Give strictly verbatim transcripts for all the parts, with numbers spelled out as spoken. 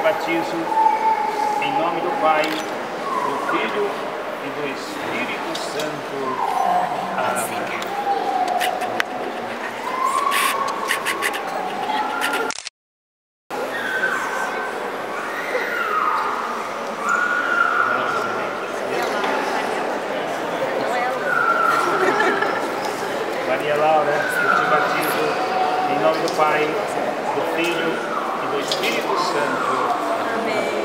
batizo em nome do Pai, do Filho e do Espírito Santo. Amém. Maria Laura, eu te batizo em nome do Pai, do Filho e do Espírito Santo. Amém.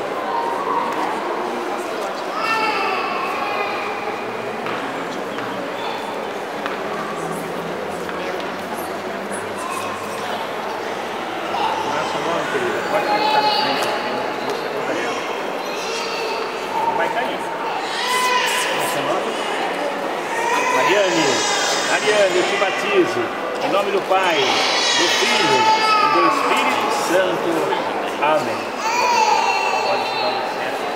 Nosso nome, querida, pode estar na frente. Vai cair. Nosso nome? Mariane. Mariane, eu te batizo em nome do Pai, do Filho e do Espírito Santo. Amém. Pode se dar licença.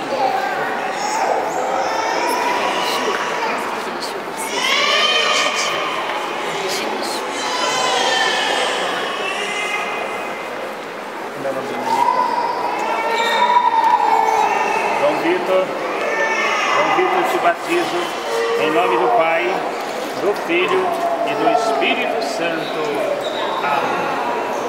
João Vitor, João Vitor, eu te batizo em nome do Pai, do Filho e do Espírito Santo. Amém.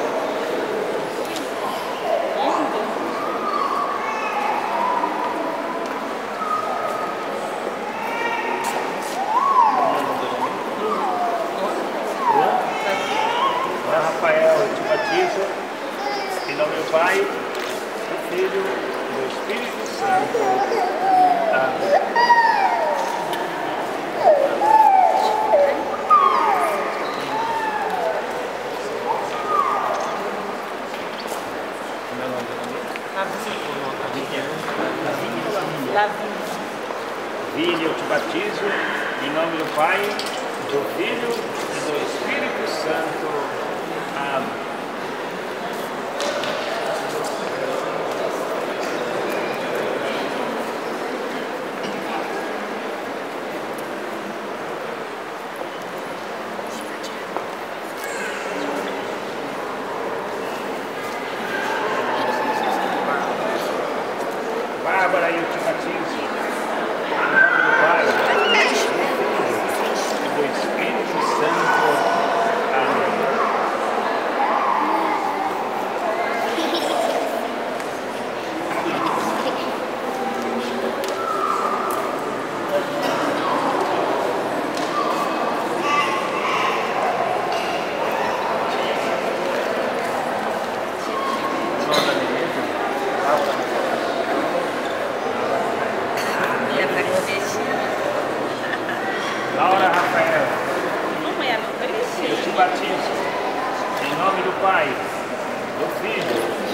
Agora, Rafael, eu te batizo em nome do Pai, do Filho e do Espírito Santo. Amém. Vini, eu te batizo em nome do Pai, do Filho e do Espírito Santo. Amém. Bárbara, eu te batizo em nome do Pai, do Filho e do Espírito Santo. Amém. Laura Rafael, eu te batizo em nome do Pai, do Filho